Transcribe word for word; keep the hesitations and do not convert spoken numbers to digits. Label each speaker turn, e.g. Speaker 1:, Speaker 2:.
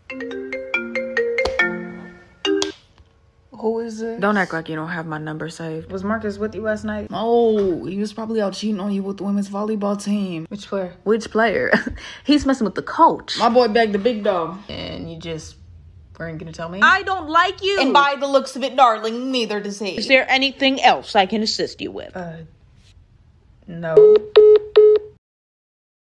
Speaker 1: Who is it?
Speaker 2: Don't act like you don't have my number saved.
Speaker 1: Was Marcus with you last night?
Speaker 2: Oh, he was probably out cheating on you with the women's volleyball team.
Speaker 1: Which player?
Speaker 2: Which player? He's messing with the coach.
Speaker 1: My boy begged the big dog.
Speaker 2: And you just weren't gonna tell me?
Speaker 3: I don't like you.
Speaker 1: And by the looks of it, darling, neither does he.
Speaker 3: Is there anything else I can assist you with?
Speaker 1: Uh, no.